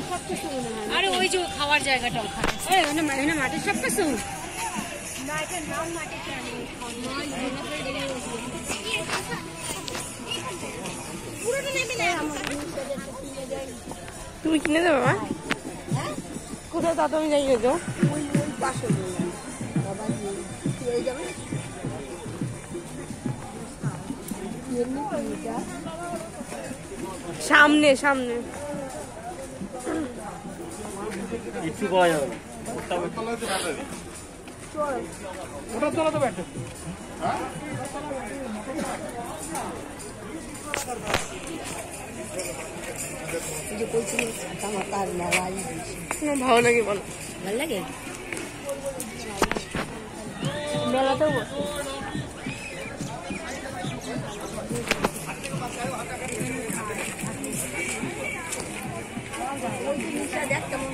আরে ওই যে খাওয়ার জায়গাটা ওখানে মাঠের সব কিছু তুমি কিনে দেবে মা? কোথায় তা তুমি যাই তো সামনে সামনে কিছু পাওয়া যাবে না। ওটা তোলা তো ব্যাটারি। ভালো লাগে বলো? ভালো লাগে মেলাতেও দেখ কেমন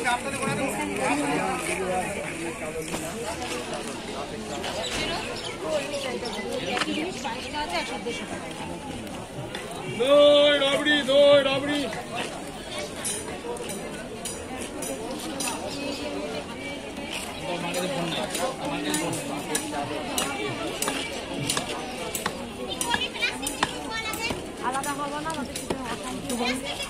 দই রাবড়ি দই রাবড়ি আলাদা হবো না